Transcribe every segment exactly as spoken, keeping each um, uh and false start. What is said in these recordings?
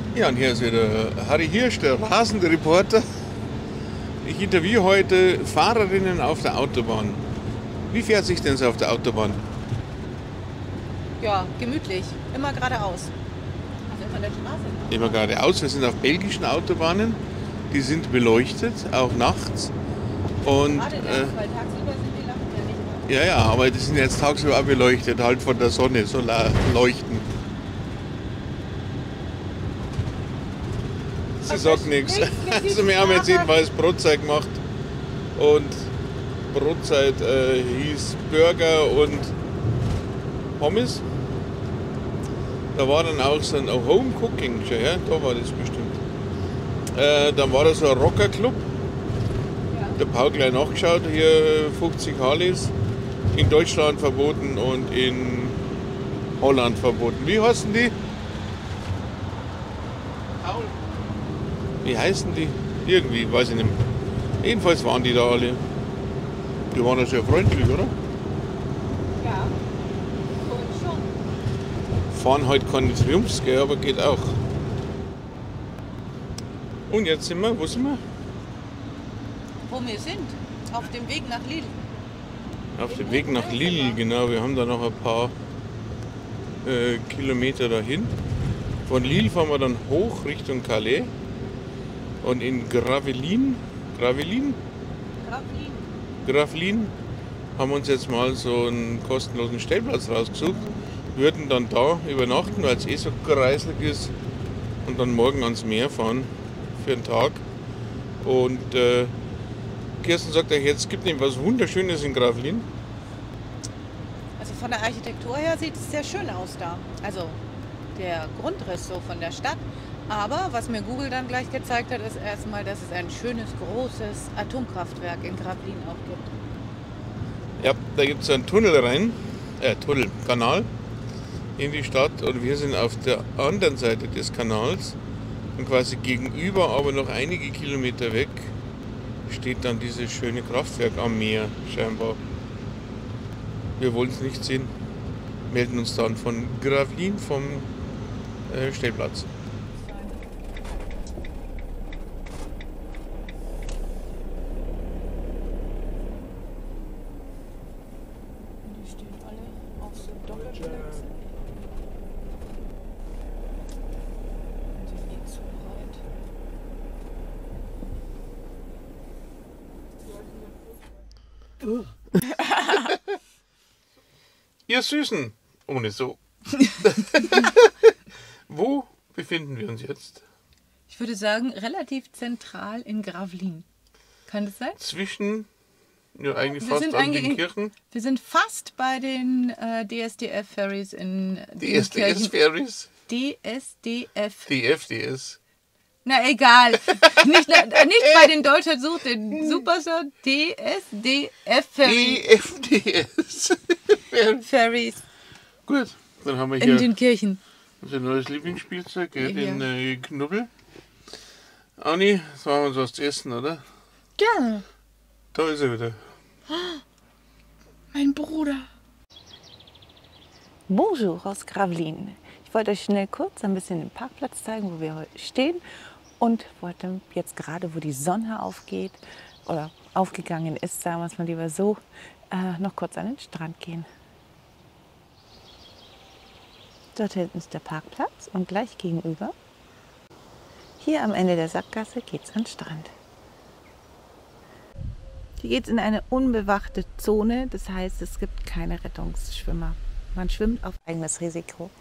Ja, und hier ist wieder Harry Hirsch, der Rasenreporter. Ich interviewe heute Fahrerinnen auf der Autobahn. Wie fährt sich denn so auf der Autobahn? Ja, gemütlich. Immer geradeaus. Also von der Straße. Immer geradeaus. Wir sind auf belgischen Autobahnen. Die sind beleuchtet, auch nachts. Und, Gerade äh, nachts, weil tagsüber sind die Lampen ja nicht mehr. ja, ja, aber die sind jetzt tagsüber auch beleuchtet, halt von der Sonne, so leuchten. Sie Also sagt ich- nichts. nichts mit Also diesem wir haben jetzt Fahrer. jedenfalls Brotzeit gemacht. Und Brotzeit äh, hieß Burger und Pommes. Da war dann auch so ein Home Cooking, ja, da war das bestimmt. Äh, dann war da so ein Rockerclub. Ja. Der Paul gleich nachgeschaut, hier fünfzig Harleys. In Deutschland verboten und in Holland verboten. Wie heißen die? Paul. Wie heißen die? Irgendwie, weiß ich nicht mehr. Jedenfalls waren die da alle. Die waren ja sehr freundlich, oder? Ja. Und schon. Fahren halt keine Triumphs, gell, aber geht auch. Und jetzt sind wir, wo sind wir? Wo wir sind? Auf dem Weg nach Lille. Auf dem Weg nach Lille, genau. Wir haben da noch ein paar äh, Kilometer dahin. Von Lille fahren wir dann hoch Richtung Calais. Und in Gravelines, Gravelines, Gravelines. Gravelines haben wir uns jetzt mal so einen kostenlosen Stellplatz rausgesucht. Würden dann da übernachten, weil es eh so kreislig ist. Und dann morgen ans Meer fahren für einen Tag. Und äh, Kirsten sagt euch, jetzt gibt es was Wunderschönes in Gravelines. Also von der Architektur her sieht es sehr schön aus da. Also der Grundriss so von der Stadt. Aber was mir Google dann gleich gezeigt hat, ist erstmal, dass es ein schönes, großes Atomkraftwerk in Gravelines auch gibt. Ja, da gibt es einen Tunnel rein, äh, Tunnel, Kanal in die Stadt und wir sind auf der anderen Seite des Kanals und quasi gegenüber, aber noch einige Kilometer weg, steht dann dieses schöne Kraftwerk am Meer scheinbar. Wir wollen es nicht sehen, melden uns dann von Gravelines vom äh, Stellplatz. Die stehen alle auf so Doppelplätzen. Und sind eh zu breit. Ihr Süßen, ohne so. Wo befinden wir uns jetzt? Ich würde sagen, relativ zentral in Gravelines. Kann das sein? Zwischen, ja eigentlich Wir fast sind an eigentlich den in- Kirchen, Wir sind fast bei den äh, D S D F-Ferries in die S D S-Ferries, D S D F. die F D S. Na egal. nicht, äh, nicht bei den Deutschland sucht den Superstar D S D F-Ferries. Die F D S. Ferries Gut, dann haben wir in hier den Kirchen. unser neues Lieblingsspielzeug, gell, Ja. den äh, Knubbel. Anni, jetzt machen wir uns was zu essen, oder? Gerne. Da ist er wieder. Mein Bruder. Bonjour aus Gravelines. Ich wollte euch schnell kurz ein bisschen den Parkplatz zeigen, wo wir heute stehen und wollte jetzt gerade, wo die Sonne aufgeht oder aufgegangen ist, sagen wir es mal lieber so, äh, noch kurz an den Strand gehen. Dort hinten ist der Parkplatz und gleich gegenüber, hier am Ende der Sackgasse, geht es an den Strand. Hier geht es in eine unbewachte Zone, das heißt, es gibt keine Rettungsschwimmer. Man schwimmt auf eigenes Risiko.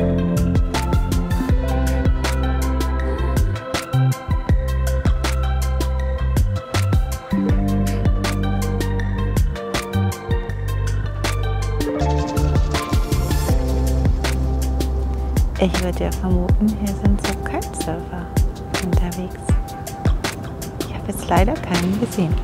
Ich würde ja vermuten, hier sind so Kitesurfer unterwegs. Ich habe jetzt leider keinen gesehen.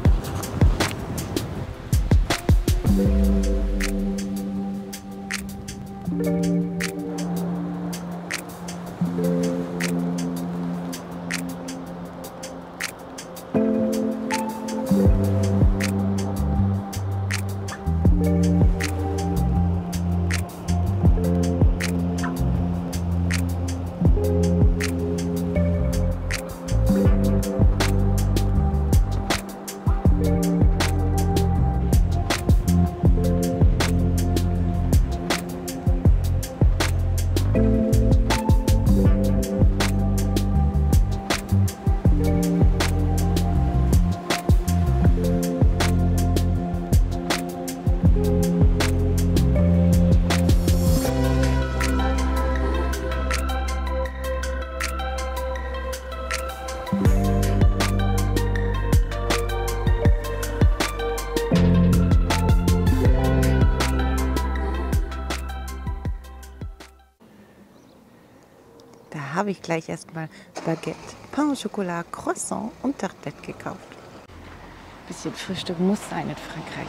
Da habe ich gleich erstmal Baguette, Pain au Chocolat, Croissant und Tartelette gekauft. Bisschen Frühstück muss sein in Frankreich.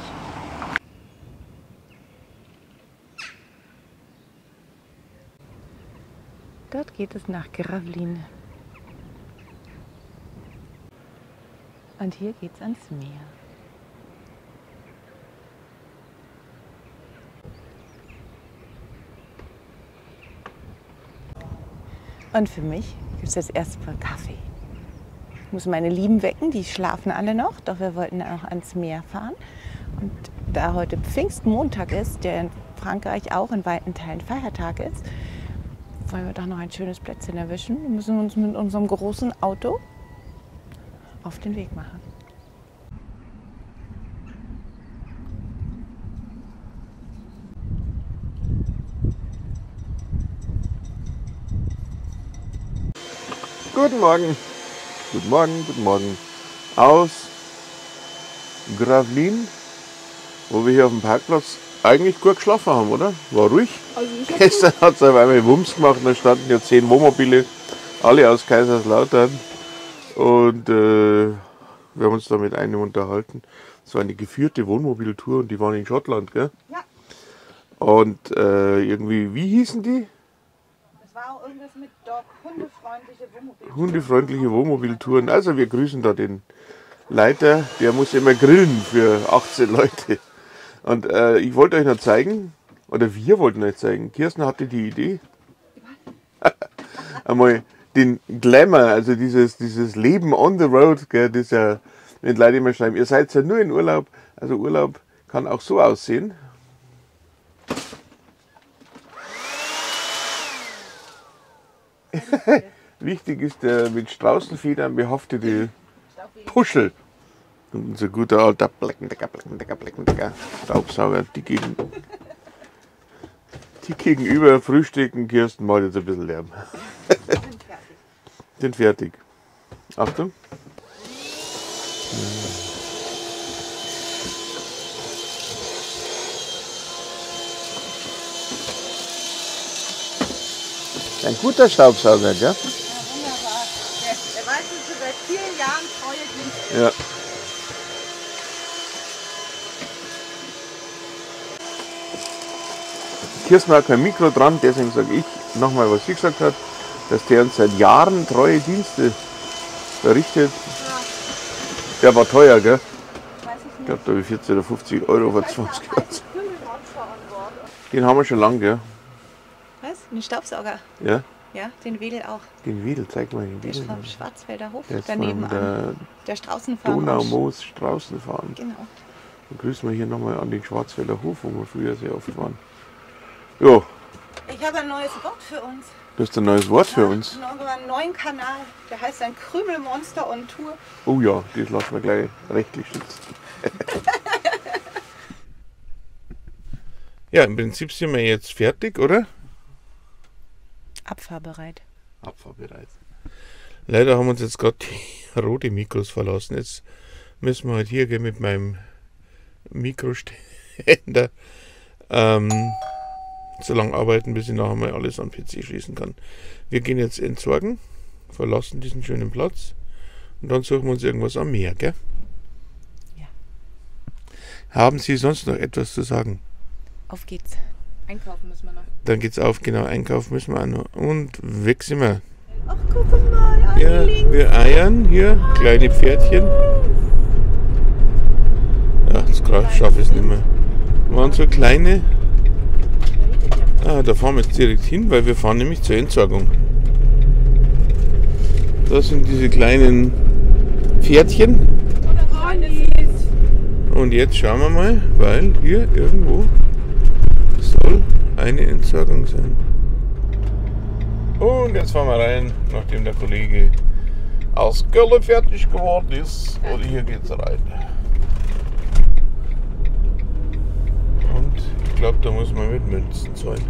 Dort geht es nach Gravelines. Und hier geht es ans Meer. Und für mich gibt es jetzt erstmal Kaffee. Ich muss meine Lieben wecken, die schlafen alle noch, doch wir wollten auch ans Meer fahren. Und da heute Pfingstmontag ist, der in Frankreich auch in weiten Teilen Feiertag ist, wollen wir doch noch ein schönes Plätzchen erwischen. Wir müssen uns mit unserem großen Auto auf den Weg machen. Guten Morgen, guten Morgen, guten Morgen. Aus Gravelines, wo wir hier auf dem Parkplatz eigentlich gut geschlafen haben, oder? War ruhig. Also ich Gestern hat es auf einmal Wumms gemacht, da standen ja zehn Wohnmobile, alle aus Kaiserslautern. Und äh, wir haben uns da mit einem unterhalten. Es war eine geführte Wohnmobiltour und die waren in Schottland, gell? Ja. Und äh, irgendwie, wie hießen die? Es war auch irgendwas mit Dog, hundefreundliche Wohnmobiltouren. Hundefreundliche Wohnmobiltouren. Also wir grüßen da den Leiter, der muss immer grillen für achtzehn Leute. Und äh, ich wollte euch noch zeigen, oder wir wollten euch zeigen, Kirsten hatte die Idee, einmal den Glamour, also dieses, dieses Leben on the road, gell, das ja, wenn Leute immer schreiben, ihr seid ja nur in Urlaub, also Urlaub kann auch so aussehen. Wichtig ist der mit Straußenfedern behaftete Puschel. Und unser guter alter Bleckendecker, Bleckendecker, Bleckendecker Staubsauger, die, gegen, die gegenüber frühstücken. Kirsten macht jetzt ein bisschen Lärm. Sind fertig. Achtung. Ein guter Staubsauger, ja? Ja, wunderbar. Der, der weiß jetzt schon seit vielen Jahren treue Dienste. Ja. Kirsten hat kein Mikro dran, deswegen sage ich nochmal, was sie gesagt hat, dass der uns seit Jahren treue Dienste verrichtet. Ja. Der war teuer, gell? Weiß ich Ich nicht. glaube, da habe ich vierzig oder fünfzig Euro vor zwanzig Jahren. Krümelmonster an Bord. Den haben wir schon lange, gell? Was? Ein Staubsauger? Ja? Ja, den Wedel auch. Den Wedel, zeig mal den Der ist Wedel. vom Schwarzwälder Hof Der ist daneben von an. der Der Straußenfarm. Donaumoos Straußenfarm. Genau. Dann grüßen wir hier nochmal an den Schwarzwälder Hof, wo wir früher sehr oft waren. Jo, Ich habe ein neues Wort für uns. du hast ein neues Wort für uns. In unserem neuen Kanal. Der heißt ein Krümelmonster on Tour. Oh ja, das lassen wir gleich rechtlich schützen. Ja, im Prinzip sind wir jetzt fertig, oder? Abfahrbereit. Abfahrbereit. Leider haben uns jetzt gerade die rote Mikros verlassen. Jetzt müssen wir halt hier gehen mit meinem Mikroständer ähm, so lange arbeiten, bis ich nachher mal alles am P C schließen kann. Wir gehen jetzt entsorgen, verlassen diesen schönen Platz und dann suchen wir uns irgendwas am Meer, gell? Ja. Haben Sie sonst noch etwas zu sagen? Auf geht's. Einkaufen müssen wir noch. Dann geht's auf, genau, einkaufen müssen wir auch noch. Und weg sind wir. Ach, guck mal, Ja, wir eiern hier, kleine Pferdchen. Ja, das schaffe ich es nicht mehr. Waren so kleine. Ah, da fahren wir jetzt direkt hin, weil wir fahren nämlich zur Entsorgung. Das sind diese kleinen Pferdchen. Und jetzt schauen wir mal, weil hier irgendwo soll eine Entsorgung sein. Und jetzt fahren wir rein, nachdem der Kollege aus Köln fertig geworden ist. Und hier geht's rein. Und ich glaube, da muss man mit Münzen zahlen.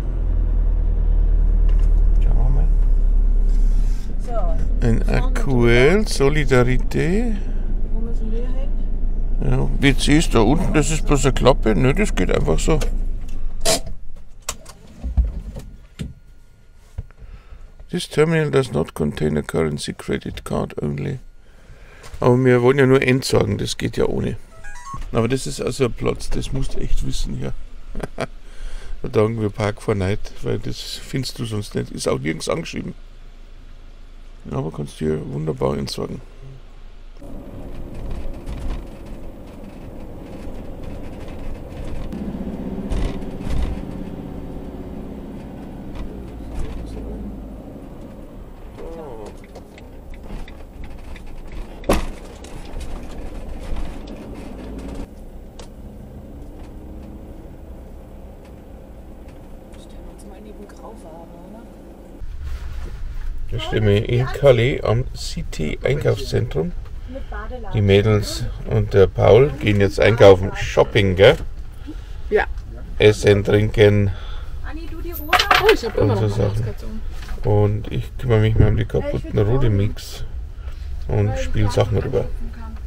Schauen wir mal. So, Ein Aktuell, Solidarität. wo müssen wir hin? Ja, W C ist da unten, das ist bloß eine Klappe. Ne, das geht einfach so. This terminal does not contain a currency credit card only. Aber wir wollen ja nur entsorgen, das geht ja ohne. Aber das ist also ein Platz, das musst du echt wissen hier. Da sagen wir Park for Night, weil das findest du sonst nicht. Ist auch nirgends angeschrieben. Aber kannst du hier wunderbar entsorgen. Da stehen wir in Calais am City Einkaufszentrum. Die Mädels und der Paul gehen jetzt einkaufen, Shopping, gell? Ja. Essen, trinken Anni, du die rote? Oh, ich hab und so Sachen. Und ich kümmere mich mal um die kaputten Rode-Mix und spiele Sachen rüber.